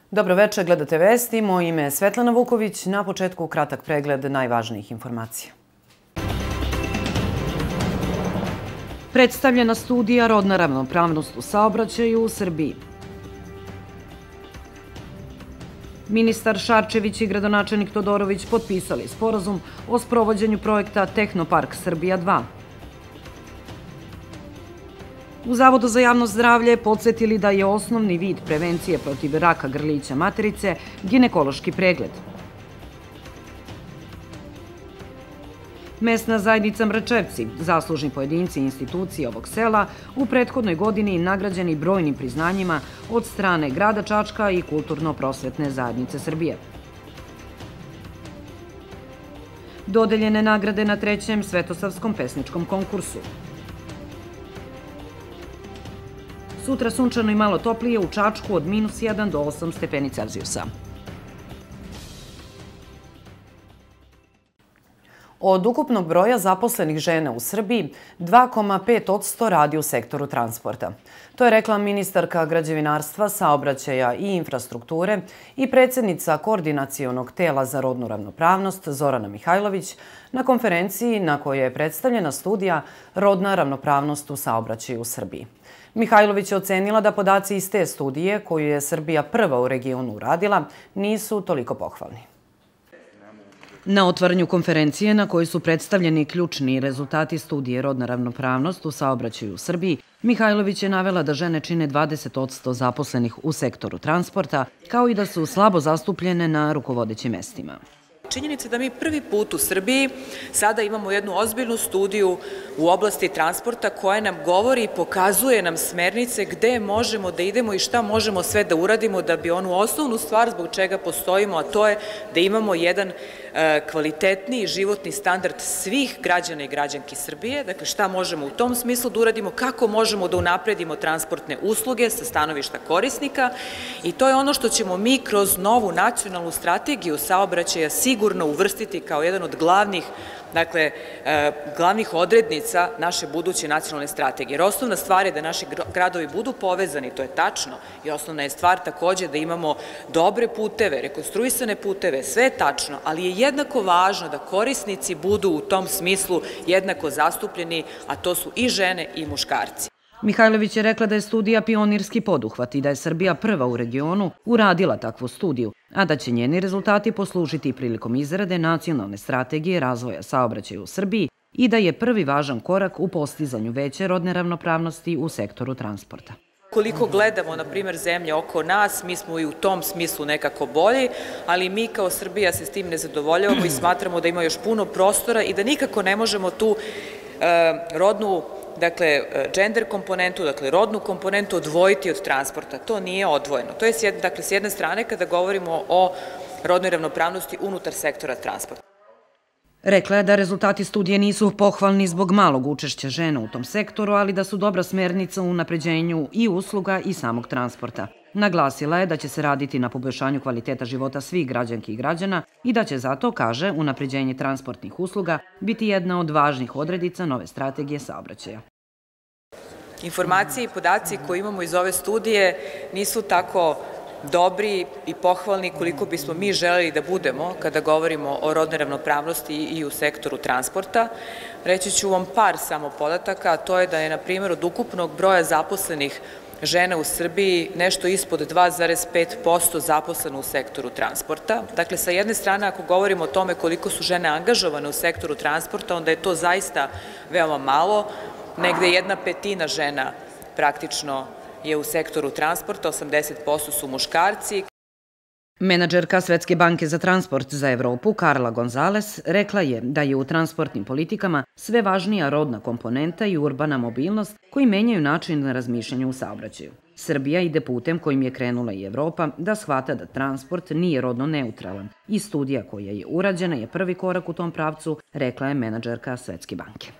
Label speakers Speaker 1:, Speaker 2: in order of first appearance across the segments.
Speaker 1: Dobroveče, gledate vesti. Moje ime je Svetlana Vuković. Na početku kratak pregled najvažnijih informacija. Predstavljena studija Rodna ravnopravnost u saobraćaju u Srbiji. Ministar Šarčević i gradonačelnik Todorović potpisali sporazum o sprovođenju projekta Tehnopark Srbija 2. U Zavodu za javno zdravlje podsjetili da je osnovni vid prevencije protiv raka grlića materice ginekološki pregled. Mesna zajednica Mračevci, zaslužni pojedinci i institucije ovog sela, u prethodnoj godini nagrađeni brojnim priznanjima od strane grada Čačka i Kulturno-prosvetne zajednice Srbije. Dodeljene nagrade na 3. Svetosavskom pesničkom konkursu. Sutra sunčano i malo toplije u Čačku od -1 do 8 stepeni Celzijusa. Od ukupnog broja zaposlenih žena u Srbiji, 2,5% radi u sektoru transporta. To je rekla ministarka građevinarstva, saobraćaja i infrastrukture i predsjednica Koordinacionog tela za rodnu ravnopravnost Zorana Mihajlović na konferenciji na kojoj je predstavljena studija Rodna ravnopravnost u saobraćaju u Srbiji. Mihajlović je ocenila da podaci iz te studije, koju je Srbija prva u regionu uradila, nisu toliko pohvalni. Na otvaranju konferencije na kojoj su predstavljeni ključni rezultati studije Rodna ravnopravnost u saobraćaju u Srbiji, Mihajlović je navela da žene čine 20% zaposlenih u sektoru transporta, kao i da su slabo zastupljene na rukovodećim mestima.
Speaker 2: Činjenica je da mi prvi put u Srbiji sada imamo jednu ozbiljnu studiju u oblasti transporta koja nam govori i pokazuje nam smernice gde možemo da idemo i šta možemo sve da uradimo da bi onu osnovnu stvar zbog čega postojimo, a to je da imamo jedan kvalitetniji životni standard svih građana i građanki Srbije. Dakle, šta možemo u tom smislu da uradimo, kako možemo da unapredimo transportne usluge sa stanovišta korisnika i to je ono što ćemo mi kroz novu nacionalnu strategiju saobraćaja sigurno uvrstiti kao jedan od glavnih odrednica naše buduće nacionalne strategije. Jer osnovna stvar je da naši gradovi budu povezani, to je tačno, i osnovna je stvar takođe da imamo dobre puteve, rekonstruisane puteve, sve je tačno, ali je jednako važno da korisnici budu u tom smislu jednako zastupljeni, a to su i žene i muškarci.
Speaker 1: Mihajlović je rekla da je studija pionirski poduhvat i da je Srbija prva u regionu uradila takvu studiju, a da će njeni rezultati poslužiti prilikom izrade nacionalne strategije razvoja saobraćaja u Srbiji i da je prvi važan korak u postizanju veće rodne ravnopravnosti u sektoru transporta.
Speaker 2: Koliko gledamo, na primjer, zemlje oko nas, mi smo i u tom smislu nekako bolji, ali mi kao Srbija se s tim ne zadovoljavamo i smatramo da ima još puno prostora i da nikako ne možemo tu rodnu gender komponentu, rodnu komponentu odvojiti od transporta. To nije odvojeno. To je s jedne strane kada govorimo o rodnoj ravnopravnosti unutar sektora transporta.
Speaker 1: Rekla je da rezultati studije nisu pohvalni zbog malog učešća žena u tom sektoru, ali da su dobra smernica u unapređenju i usluga i samog transporta. Naglasila je da će se raditi na poboljšanju kvaliteta života svih građanki i građana i da će zato, kaže, unapređenje transportnih usluga biti jedna od važnih odrednica nove strategije saobraćaja.
Speaker 2: Informacije i podaci koje imamo iz ove studije nisu tako dobri i pohvalni koliko bismo mi želeli da budemo kada govorimo o rodnoj ravnopravnosti i u sektoru transporta. Reći ću vam par samo podataka, a to je da je, na primjer, od ukupnog broja zaposlenih žena u Srbiji nešto ispod 2,5% zaposleno u sektoru transporta. Dakle, sa jedne strane, ako govorimo o tome koliko su žene angažovane u sektoru transporta, onda je to zaista veoma malo. Negde 1/5 žena praktično je u sektoru transporta, 80% su muškarci.
Speaker 1: Menadžerka Svetske banke za transport za Evropu, Karla Gonzales, rekla je da je u transportnim politikama sve važnija rodna komponenta i urbana mobilnost koji menjaju način razmišljanja u saobraćaju. Srbija ide putem kojim je krenula i Evropa da shvata da transport nije rodno neutralan i studija koja je urađena je prvi korak u tom pravcu, rekla je menadžerka Svetske banke.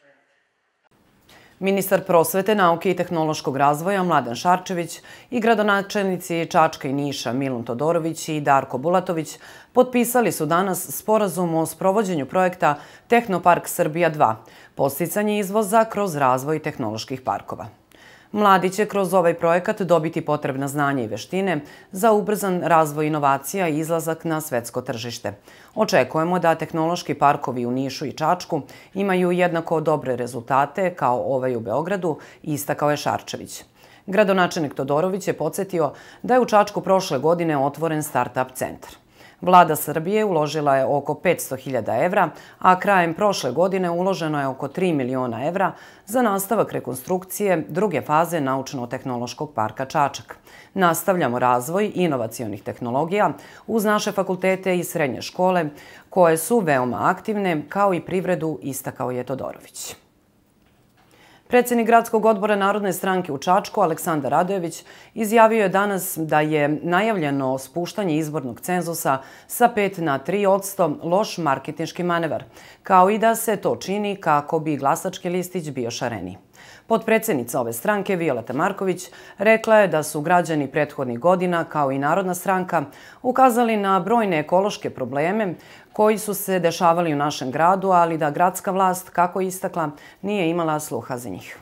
Speaker 1: Ministar prosvete, nauke i tehnološkog razvoja Mladen Šarčević i gradonačelnici Čačka i Niša Milun Todorović i Darko Bulatović potpisali su danas sporazum o sprovođenju projekta Tehnopark Srbija 2, podsticanje izvoza kroz razvoj tehnoloških parkova. Mladi će kroz ovaj projekat dobiti potrebna znanja i veštine za ubrzan razvoj inovacija i izlazak na svetsko tržište. Očekujemo da tehnološki parkovi u Nišu i Čačku imaju jednako dobre rezultate kao ovaj u Beogradu, istakao je Šarčević. Gradonačelnik Todorović je podsjetio da je u Čačku prošle godine otvoren start-up centar. Vlada Srbije uložila je oko 500.000 evra, a krajem prošle godine uloženo je oko 3 miliona evra za nastavak rekonstrukcije druge faze Naučno-tehnološkog parka Čačak. Nastavljamo razvoj inovacionih tehnologija uz naše fakultete i srednje škole, koje su veoma aktivne, kao i privredu, istakao je Todorović. Predsjednik Gradskog odbora Narodne stranke u Čačku, Aleksandar Radojević, izjavio je danas da je najavljeno spuštanje izbornog cenzusa sa 5 na 3% loš marketinški manevar, kao i da se to čini kako bi glasački listić bio šareniji. Potpredsjednica ove stranke, Violeta Marković, rekla je da su građani prethodnih godina, kao i Narodna stranka, ukazali na brojne ekološke probleme koji su se dešavali u našem gradu, ali da gradska vlast, kako je istakla, nije imala sluha za njih.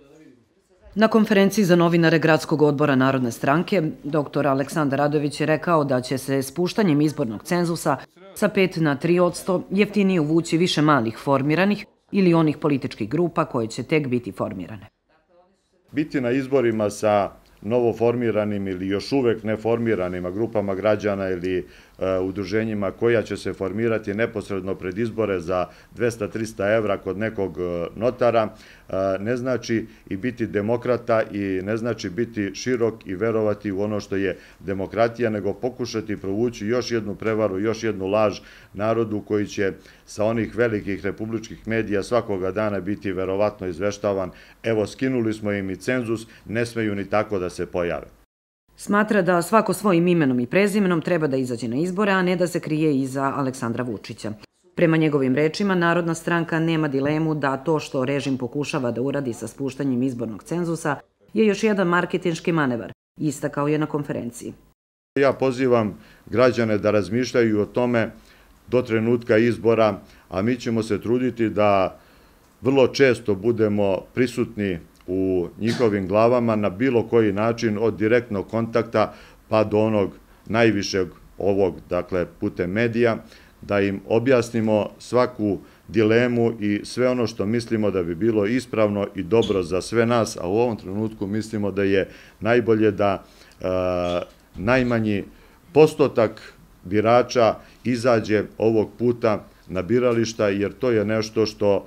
Speaker 1: Na konferenciji za novinare Gradskog odbora Narodne stranke, dr. Aleksandar Radojević je rekao da će se spuštanjem izbornog cenzusa sa 5 na 3% jeftinije uvući više malih formiranih ili onih političkih grupa koje će tek biti formirane.
Speaker 3: Biti na izborima sa novoformiranim ili još uvek neformiranima grupama građana ili udruženjima koja će se formirati neposredno pred izbore za 200-300 evra kod nekog notara, ne znači i biti demokrata i ne znači biti širok i verovati u ono što je demokratija, nego pokušati provući još jednu prevaru, još jednu laž narodu koji će sa onih velikih republičkih medija svakoga dana biti verovatno izveštavan. Evo, skinuli smo im i cenzus, ne smeju ni tako da se pojave.
Speaker 1: Smatra da svako svojim imenom i prezimenom treba da izađe na izbore, a ne da se krije iza Aleksandra Vučića. Prema njegovim rečima, Narodna stranka nema dilemu da to što režim pokušava da uradi sa spuštanjem izbornog cenzusa je još jedan marketinški manevar, istakao je na konferenciji.
Speaker 3: Ja pozivam građane da razmišljaju o tome do trenutka izbora, a mi ćemo se truditi da vrlo često budemo prisutni u njihovim glavama na bilo koji način, od direktnog kontakta pa do onog najvišeg ovog, dakle, putem medija, da im objasnimo svaku dilemu i sve ono što mislimo da bi bilo ispravno i dobro za sve nas, a u ovom trenutku mislimo da je najbolje da najmanji postotak birača izađe ovog puta na birališta, jer to je nešto što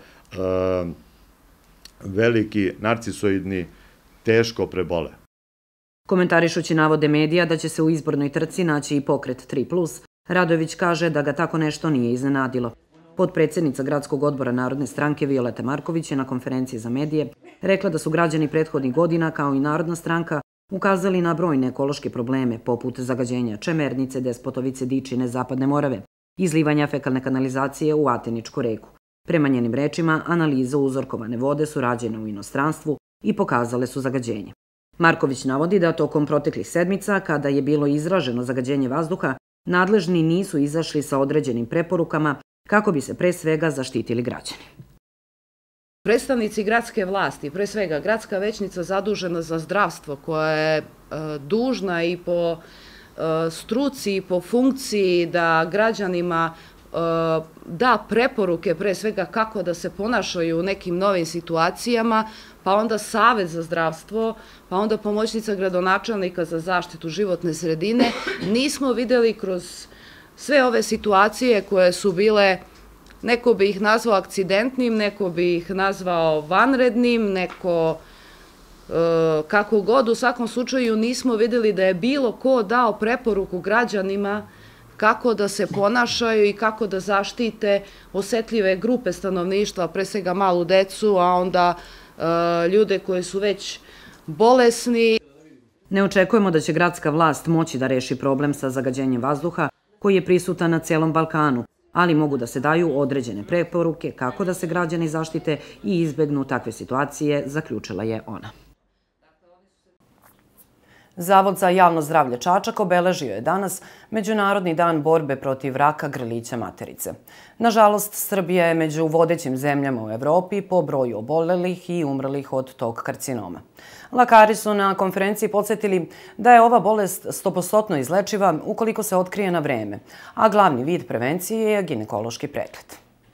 Speaker 3: veliki narcisoidni teško prebole.
Speaker 1: Komentarišući navode medija da će se u izbornoj trci naći i pokret 3+, Radojević kaže da ga tako nešto nije iznenadilo. Potpredsjednica Gradskog odbora Narodne stranke Violeta Marković je na konferenciji za medije rekla da su građani prethodnih godina, kao i Narodna stranka, ukazali na brojne ekološke probleme, poput zagađenja Čemernice, Despotovice, Dičine, Zapadne Morave, izlivanja fekalne kanalizacije u Ateničku reku. Prema njenim rečima, analize uzorkovane vode su rađene u inostranstvu i pokazale su zagađenje. Marković navodi da tokom proteklih sedmica, kada je bilo izraženo zagađenje vazduha, nadležni nisu izašli sa određenim preporukama kako bi se pre svega zaštitili građani.
Speaker 4: Predstavnici gradske vlasti, pre svega gradska većnica zadužena za zdravstvo, koja je dužna i po struci i po funkciji da građanima da preporuke pre svega kako da se ponašaju u nekim novim situacijama, pa onda Savet za zdravstvo, pa onda pomoćnica gradonačelnika za zaštitu životne sredine, nismo videli kroz sve ove situacije koje su bile, neko bi ih nazvao akcidentnim, neko bi ih nazvao vanrednim, neko kako god, u svakom slučaju nismo videli da je bilo ko dao preporuku građanima kako da se ponašaju i kako da zaštite osetljive grupe stanovništva, pre svega malu decu, a onda ljude koji su već bolesni.
Speaker 1: Ne očekujemo da će gradska vlast moći da reši problem sa zagađenjem vazduha koji je prisutan na celom Balkanu, ali mogu da se daju određene preporuke kako da se građani zaštite i izbegnu takve situacije, zaključila je ona. Zavod za javno zdravlje Čačak obeležio je danas Međunarodni dan borbe protiv raka grlića materice. Nažalost, Srbija je među vodećim zemljama u Evropi po broju obolelih i umrlih od tog karcinoma. Lekari su na konferenciji podsjetili da je ova bolest 100% izlečiva ukoliko se otkrije na vreme, a glavni vid prevencije je ginekološki pregled.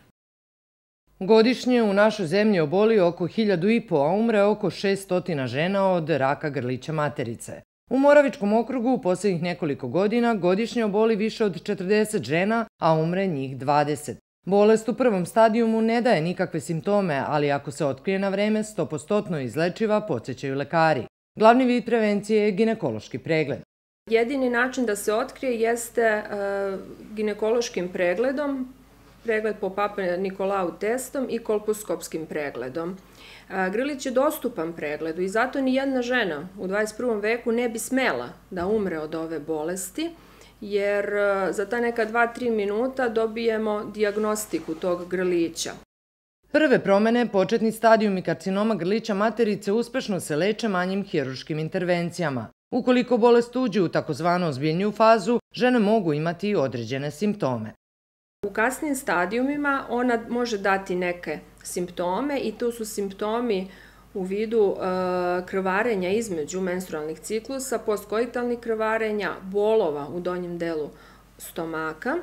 Speaker 5: Godišnje u našoj zemlji oboli oko 1.500, a umre oko 600 žena od raka grlića materice. U Moravičkom okrugu u posljednjih nekoliko godina godišnje oboli više od 40 žena, a umre njih 20. Bolest u prvom stadijumu ne daje nikakve simptome, ali ako se otkrije na vreme, 100% izlečiva, podsjećaju lekari. Glavni vid prevencije je ginekološki pregled.
Speaker 6: Jedini način da se otkrije jeste ginekološkim pregledom, pregled po Papa Nikolau testom i kolposkopskim pregledom. Grlić je dostupan pregledu i zato ni jedna žena u 21. veku ne bi smela da umre od ove bolesti, jer za ta neka 2-3 minuta dobijemo dijagnostiku tog grlića.
Speaker 5: Prve promene, početni stadijumi karcinoma grlića materice uspešno se leče manjim hirurškim intervencijama. Ukoliko bolest uđe u takozvanu ozbiljniju fazu, žene mogu imati određene simptome.
Speaker 6: U kasnim stadijumima ona može dati neke simptome i to su simptomi u vidu krvarenja između menstrualnih ciklusa, postkoitalnih krvarenja, bolova u donjem delu stomaka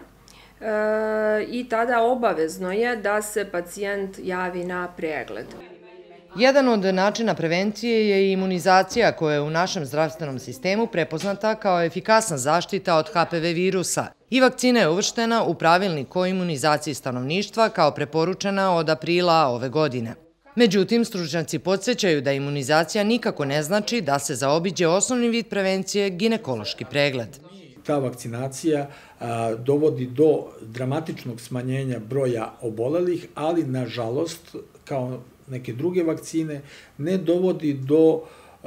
Speaker 6: i tada obavezno je da se pacijent javi na pregled.
Speaker 5: Jedan od načina prevencije je imunizacija koja je u našem zdravstvenom sistemu prepoznata kao efikasna zaštita od HPV virusa i vakcina je uvrštena u pravilnik o imunizaciji stanovništva kao preporučena od aprila ove godine. Međutim, stručnjaci podsjećaju da imunizacija nikako ne znači da se zaobiđe osnovni vid prevencije ginekološki pregled.
Speaker 7: Ta vakcinacija dovodi do dramatičnog smanjenja broja obolelih, ali nažalost, kao neke druge vakcine, ne dovodi do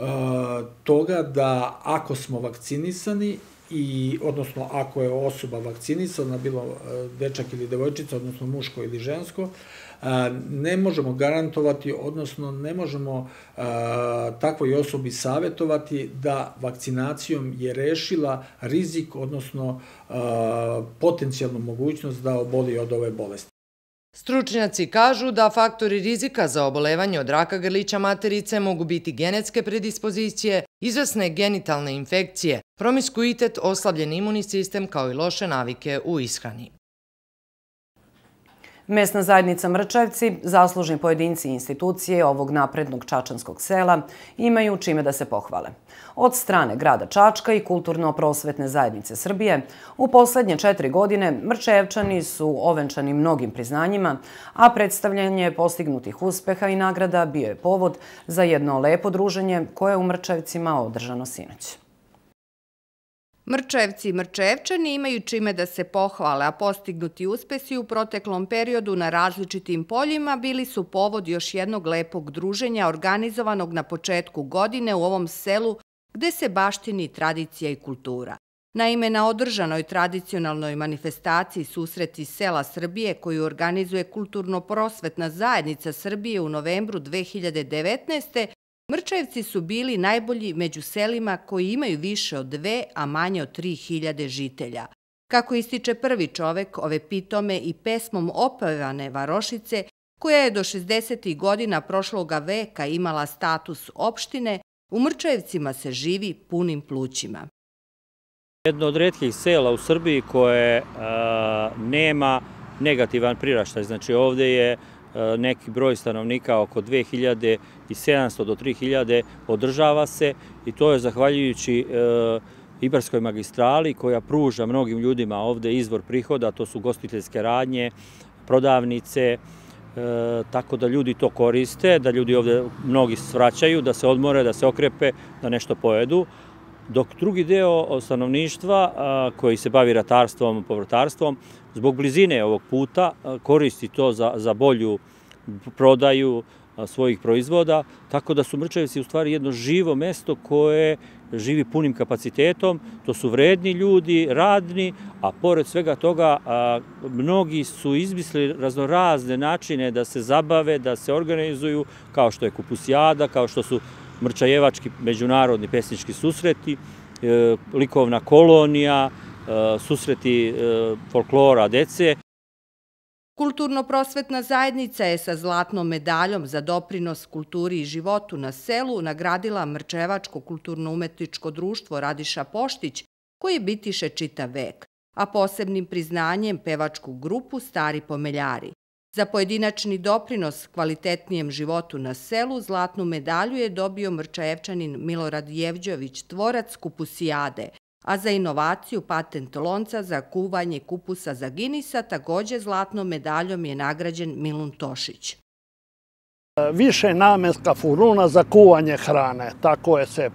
Speaker 7: toga da ako smo vakcinisani, odnosno ako je osoba vakcinisana, bilo dečak ili devojčica, odnosno muško ili žensko, ne možemo garantovati, odnosno ne možemo takvoj osobi savjetovati da vakcinacijom je rešila rizik, odnosno potencijalnu mogućnost da oboli od ove bolesti.
Speaker 5: Stručnjaci kažu da faktori rizika za obolevanje od raka grlića materice mogu biti genetske predispozicije, izvesne genitalne infekcije, promiskuitet, oslabljen imunni sistem kao i loše navike u ishrani.
Speaker 1: Mesna zajednica Mrčevci, zaslužni pojedinci i institucije ovog naprednog čačanskog sela imaju čime da se pohvale. Od strane grada Čačka i Kulturno-prosvetne zajednice Srbije, u poslednje 4 godine Mrčevčani su ovenčani mnogim priznanjima, a predstavljanje postignutih uspeha i nagrada bio je povod za jedno lepo druženje koje je u Mrčevcima održano sinoć.
Speaker 8: Mrčevci i Mrčevčani imaju čime da se pohvale, a postignuti uspesi u proteklom periodu na različitim poljima bili su povod još jednog lepog druženja organizovanog na početku godine u ovom selu gde se baštini tradicija i kultura. Naime, na održanoj tradicionalnoj manifestaciji Susreti sela Srbije koju organizuje Kulturno-prosvetna zajednica Srbije u novembru 2019. Mrčevci su bili najbolji među selima koji imaju više od 2, a manje od 3.000 žitelja. Kako ističe prvi čovek ove pitome i pesmom opevane varošice, koja je do 60. godina prošloga veka imala status opštine, u Mrčevcima se živi punim plućima.
Speaker 9: Jedno od retkih sela u Srbiji koje nema negativan priraštaj, znači ovde je neki broj stanovnika oko 2700 do 3000 održava se i to je zahvaljujući Ibarskoj magistrali koja pruža mnogim ljudima ovde izvor prihoda, to su gostiteljske radnje, prodavnice, tako da ljudi to koriste, da ljudi ovde mnogi svraćaju, da se odmore, da se okrepe, da nešto pojedu. Dok drugi deo stanovništva koji se bavi ratarstvom, povrtarstvom, zbog blizine ovog puta koristi to za bolju prodaju svojih proizvoda, tako da su Mrčevci u stvari jedno živo mesto koje živi punim kapacitetom, to su vredni ljudi, radni, a pored svega toga mnogi su izmislili raznorazne načine da se zabave, da se organizuju, kao što je kupusijada, kao što su Mrčajevački međunarodni pesnički susreti, likovna kolonija, susreti folklora dece.
Speaker 8: Kulturno-prosvetna zajednica je sa zlatnom medaljom za doprinos kulturi i životu na selu nagradila Mrčajevačko kulturno-umetničko društvo Radiša Poštić, koji bitiše čitav vek, a posebnim priznanjem pevačku grupu Stari pomeljari. Za pojedinačni doprinos kvalitetnijem životu na selu zlatnu medalju je dobio Mrčajevčanin Milorad Jevđović, tvorac kupusijade, a za inovaciju patent lonca za kuvanje kupusa za Ginisa takođe zlatnom medaljom je nagrađen Milun Tošić.
Speaker 10: Više namenska furuna za kuvanje hrane, tako je se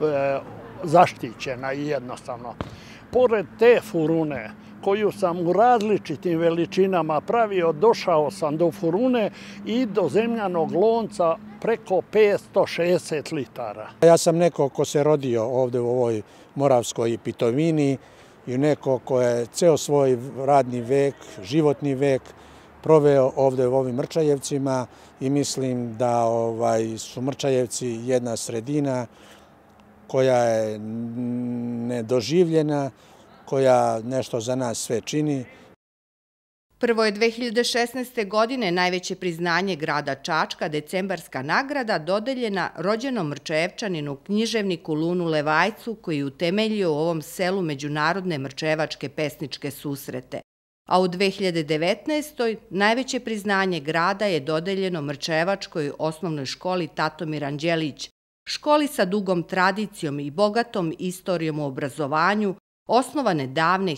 Speaker 10: zaštićena i jednostavno. Pored te furune, koju sam u različitim veličinama pravio, došao sam do furune i do zemljanog lonca preko 560 litara.
Speaker 11: Ja sam neko ko se rodio ovde u ovoj Moravskoj Pitovini i neko ko je ceo svoj radni vek, životni vek proveo ovde u ovim Mrčajevcima i mislim da su Mrčajevci jedna sredina koja je nedoživljena, koja nešto za nas sve čini.
Speaker 8: Prvo je 2016. godine najveće priznanje grada Čačka, decembarska nagrada, dodeljena rođenom Mrčajevčaninu književniku Lunu Levajcu, koji je utemeljio u ovom selu međunarodne mrčajevačke pesničke susrete. A u 2019. najveće priznanje grada je dodeljeno Mrčajevačkoj osnovnoj školi Tatomir Anđelić, školi sa dugom tradicijom i bogatom istorijom u obrazovanju, osnovane davne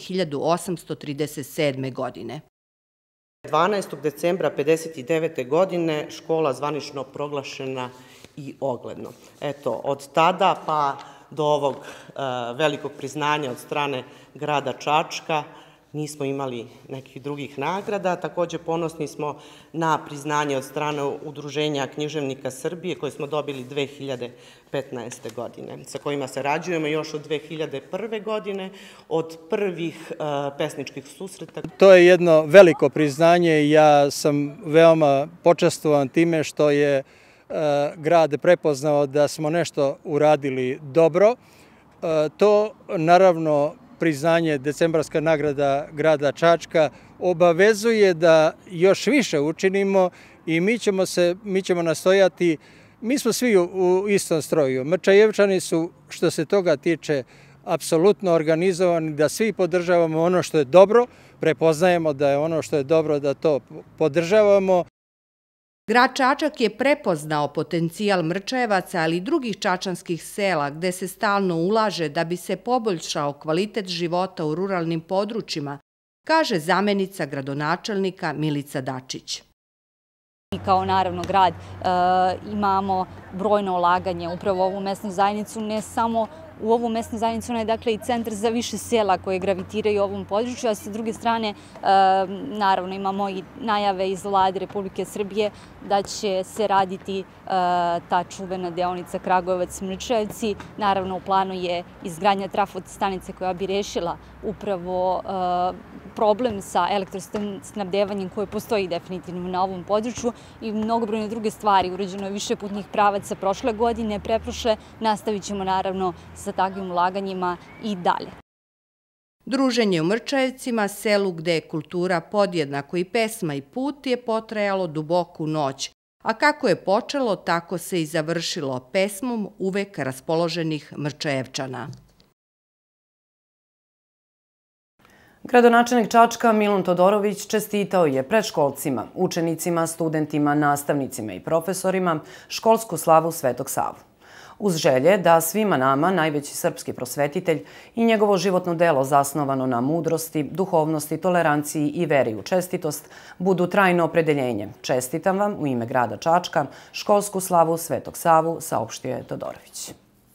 Speaker 8: 1837. godine.
Speaker 12: 12. decembra 1959. godine škola zvanično proglašena i ogledno. Eto, od tada pa do ovog velikog priznanja od strane grada Čačka nismo imali nekih drugih nagrada. Takođe ponosni smo na priznanje od strane Udruženja književnika Srbije koje smo dobili 2015. godine, sa kojima sarađujemo još od 2001. godine, od prvih pesničkih susreta.
Speaker 11: To je jedno veliko priznanje i ja sam veoma počastvovan time što je grad prepoznao da smo nešto uradili dobro. To naravno priznanje, decembarska nagrada grada Čačka, obavezuje da još više učinimo i mi ćemo nastojati. Mi smo svi u istom stroju. Mrčajevčani su, što se toga tiče, apsolutno organizovani, da svi podržavamo ono što je dobro, prepoznajemo da je ono što je dobro da to podržavamo.
Speaker 8: Grad Čačak je prepoznao potencijal Mrčajevaca, ali i drugih čačanskih sela gde se stalno ulaže da bi se poboljšao kvalitet života u ruralnim područjima, kaže zamenica gradonačelnika Milica Dačić.
Speaker 13: Mi kao naravno grad imamo brojno ulaganje upravo u ovu mesnu zajednicu, ne samo u ovu mesnu zajednicu, ona je dakle i centar za više sela koje gravitiraju u ovom području, a sa druge strane naravno imamo i najave iz Vlade Republike Srbije da će se raditi ta čuvena deonica Kragujevac-Mrčajevci. Naravno u planu je izgradnja trafo stanice koja bi rešila upravo problem sa elektrosnabdevanjem koje postoji definitivno na ovom području i mnogobrojne druge stvari. Urađeno je više putnih pravaca prošle godine, preprošle. Nastavit ćemo naravno sa takvim ulaganjima i dalje.
Speaker 8: Druženje u Mrčajevcima, selu gde je kultura podjednako i pesma i put, je potrajalo duboku noć, a kako je počelo, tako se i završilo pesmom uvek raspoloženih Mrčajevčana.
Speaker 1: Gradonačelnik Čačka Milun Todorović čestitao je predškolcima, učenicima, studentima, nastavnicima i profesorima školsku slavu Svetog Savu. Uz želje da svima nama najveći srpski prosvetitelj i njegovo životno delo zasnovano na mudrosti, duhovnosti, toleranciji i veri u čestitost budu trajno opredeljenje. Čestitam vam u ime grada Čačka školsku slavu Svetog Savu, saopštio je Todorović.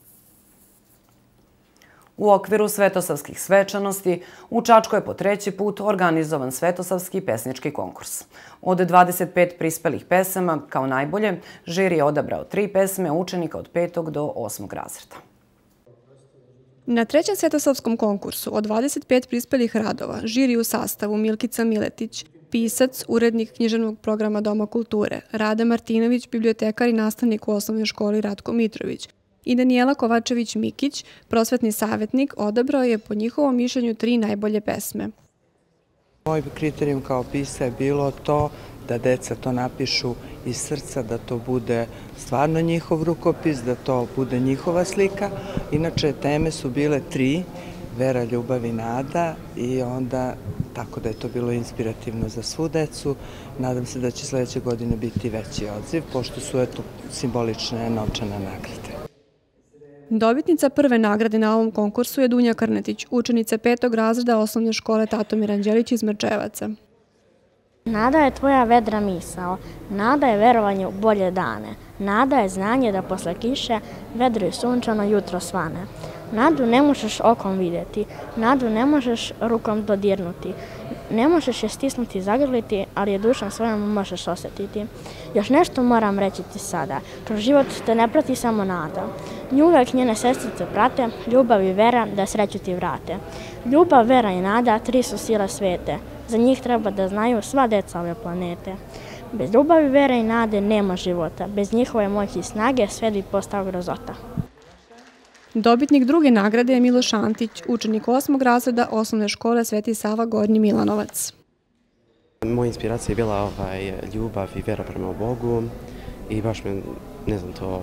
Speaker 1: U okviru svetosavskih svečanosti u Čačku je po treći put organizovan svetosavski pesnički konkurs. Od 25 prispelih pesama, kao najbolje, žiri je odabrao 3 pesme učenika od 5. do 8. razreda.
Speaker 14: Na trećem svetosavskom konkursu od 25 prispelih radova žiri u sastavu Milkica Miletić, pisac, urednik književnog programa Doma kulture, Rada Martinović, bibliotekar i nastavnik u osnovnoj školi Ratko Mitrović i Danijela Kovačević-Mikić, prosvetni savjetnik, odabrao je po njihovom mišljenju 3 najbolje pesme.
Speaker 15: Moj kriterijum kao pisa je bilo to da deca to napišu iz srca, da to bude stvarno njihov rukopis, da to bude njihova slika. Inače, teme su bile 3, vera, ljubav i nada, i onda tako da je to bilo inspirativno za svu decu. Nadam se da će sledeće godine biti veći odziv, pošto su simbolične novčane nagrade.
Speaker 14: Dobitnica prve nagrade na ovom konkursu je Dunja Krnetić, učenica 5. razreda osnovne škole Tatomir Anđelić iz Mrčevaca.
Speaker 16: Nada je tvoja vedra misao, nada je verovanje u bolje dane, nada je znanje da posle kiše vedro i sunčano jutro svane. Nadu ne možeš okom vidjeti, nadu ne možeš rukom dodirnuti, ne možeš je stisnuti i zagrliti, ali je dušom svojom možeš osjetiti. Još nešto moram reći ti sada, kroz život te ne prati samo nada. Nju uvek njene sestrice prate, ljubav i vera da sreću ti vrate. Ljubav, vera i nada, 3 su sile svete, za njih treba da znaju sva deca ove planete. Bez ljubavi, vere i nade nema života, bez njihove moći i snage sve bi postao grozota.
Speaker 14: Dobitnik druge nagrade je Miloš Antić, učenik 8. razreda osnovne škole Sveti Sava Gornji Milanovac.
Speaker 17: Moja inspiracija je bila ljubav i vera prema Bogu i baš me, ne znam, to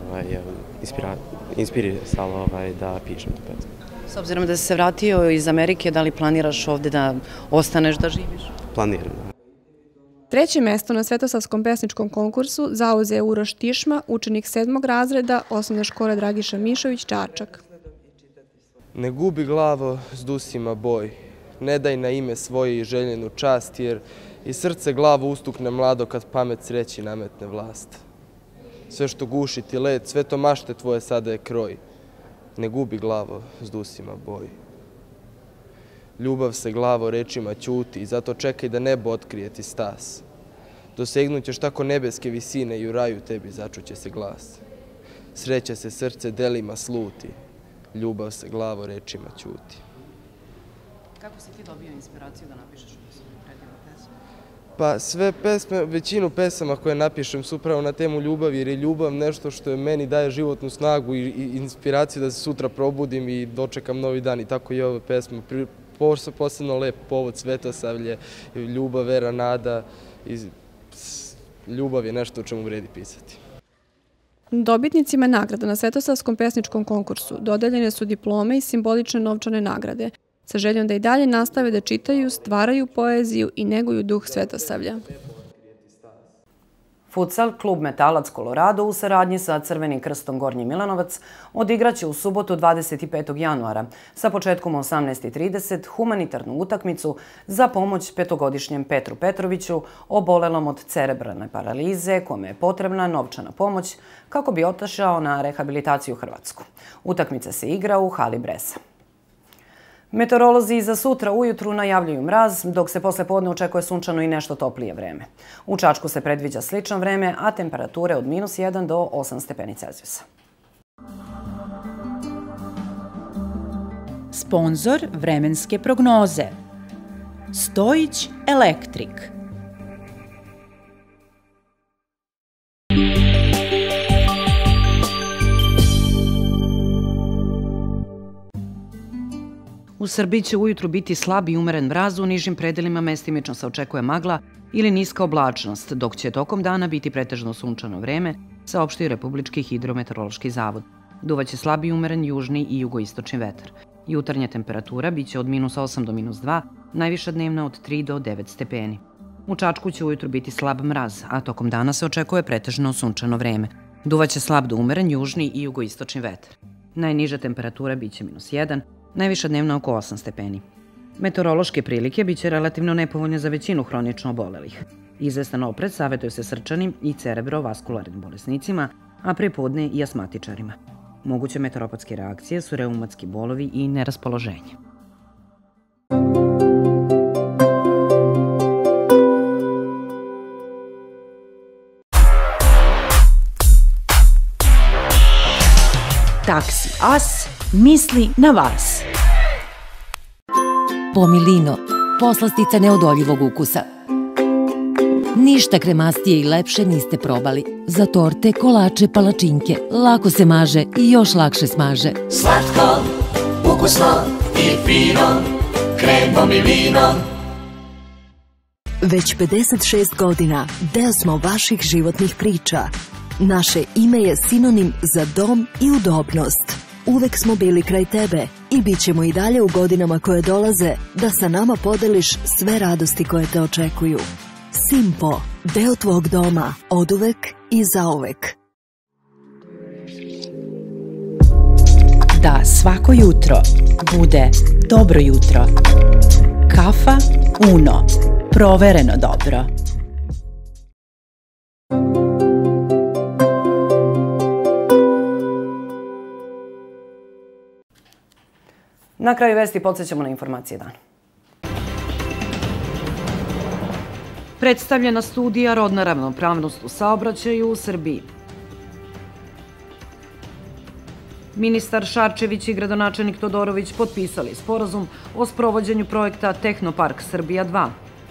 Speaker 17: inspirisalo da pišem tu pesmu.
Speaker 1: S obzirom da si se vratio iz Amerike, da li planiraš ovde da ostaneš da živiš?
Speaker 17: Planiram.
Speaker 14: 3. mesto na Svetosavskom pesničkom konkursu zauzeo Uroš Tišma, učenik 7. razreda osnovne škole Dragiša Mišović, Čačak.
Speaker 18: Ne gubi glavo s dusima boj, ne daj na ime svoje i željenu čast, jer i srce glavu ustukne mlado kad pamet sreći nametne vlast. Sve što guši ti let, sve to mašte tvoje sada je kroj. Ne gubi glavo s dusima boj. Ljubav se glavo rečima ćuti i zato čekaj da nebo otkrije ti stas. Dosegnut ćeš tako nebeske visine i u raju tebi začuće se glas. Sreća se srce delima sluti, ljubav se glavo rečima ćuti.
Speaker 1: Kako si ti dobio inspiraciju da napišeš predivnu pesmu?
Speaker 18: Pa sve pesme, većinu pesama koje napišem su upravo na temu ljubavi, jer je ljubav nešto što meni daje životnu snagu i inspiraciju da se sutra probudim i dočekam novi dan, i tako i ove pesme. Posebno lep povod, Svetosavlje, ljubav, vera, nada. Ljubav je nešto o čemu vredi pisati.
Speaker 14: Dobitnicima nagrada na Svetosavskom pesničkom konkursu dodeljene su diplome i simbolične novčane nagrade, sa željom da i dalje nastave da čitaju, stvaraju poeziju i neguju duh Svetosavlja.
Speaker 1: Futsal, klub Metalac Kolorado u saradnji sa Crvenim krstom Gornji Milanovac odigraće u subotu 25. januara sa početkom u 18:30 humanitarnu utakmicu za pomoć 5-godišnjem Petru Petroviću obolelom od cerebralne paralize kome je potrebna novčana pomoć kako bi otišao na rehabilitaciju u Hrvatsku. Utakmica se igra u hali Bresa. Meteorolozi za sutra ujutru najavljuju mraz, dok se posle podne očekuje sunčano i nešto toplije vreme. U Čačku se predviđa slično vreme, a temperature od -1 do 8 stepeni Celzijusa.
Speaker 19: Sponzor vremenske prognoze Stojić Elektrik.
Speaker 1: U Srbiji će ujutru biti slab i umeren mraz, u nižim predelima mestimično se očekuje magla ili niska oblačnost, dok će tokom dana biti pretežno sunčano vreme, saopštio Republički hidrometeorološki zavod. Duvaće slab i umeren južni i jugoistočni vetar. Jutarnja temperatura biće od -8 do -2, najviša dnevna od 3 do 9 stepeni. U Čačku će ujutru biti slab mraz, a tokom dana se očekuje pretežno sunčano vreme. Duvaće slab do umeren južni i jugoistočni vetar. Najniža temperatura biće -1, najviša dnevna oko 8 stepeni. Meteorološke prilike biće relativno nepovoljne za većinu hronično obolelih. Izvestan oprez savjetuje se srčanim i cerebrovaskularnim bolesnicima, a prepodne i asmatičarima. Moguće meteoropatske reakcije su reumatski bolovi i neraspoloženje.
Speaker 19: Taksi As misli na vas.
Speaker 20: Pomilino, poslastica neodoljivog ukusa. Ništa kremastije i lepše niste probali. Za torte, kolače, palačinke. Lako se maže i još lakše smaže.
Speaker 21: Slatko, ukusno i fino, kremom i vinom.
Speaker 22: Već 56 godina deo smo vaših životnih priča. Naše ime je sinonim za dom i udobnost. Uvek smo bili kraj tebe i bit ćemo i dalje u godinama koje dolaze da sa nama podeliš sve radosti koje te očekuju. Simpo, deo tvog doma, oduvek i zauvek.
Speaker 19: Da svako jutro bude dobro jutro. Kafa Uno. Provereno dobro.
Speaker 1: Na kraju vesti podsjećamo na informacije dana. Predstavljena studija Rodna ravnopravnost u saobraćaju u Srbiji. Ministar Šarčević i gradonačelnik Todorović potpisali sporazum o sprovođenju projekta Tehnopark Srbija 2.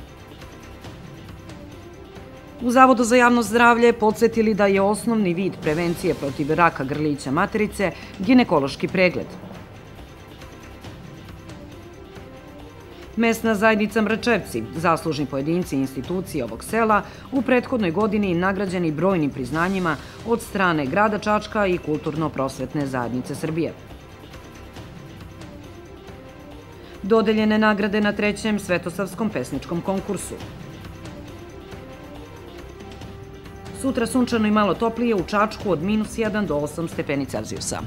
Speaker 1: U Zavodu za javno zdravlje podsjetili da je osnovni vid prevencije protiv raka grlića materice ginekološki pregled. Mesna zajednica Mračevci, zaslužni pojedinci i institucije ovog sela, u prethodnoj godini nagrađeni brojnim priznanjima od strane grada Čačka i Kulturno-prosvetne zajednice Srbije. Dodeljene nagrade na 3. Svetosavskom pesničkom konkursu. Sutra sunčano i malo toplije u Čačku od -1 do 8 stepeni Celzijusa.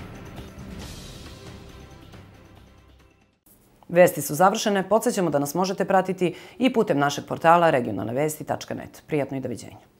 Speaker 1: Vesti su završene. Podsjećamo da nas možete pratiti i putem našeg portala regionalnavesti.net. Prijatno i doviđenja.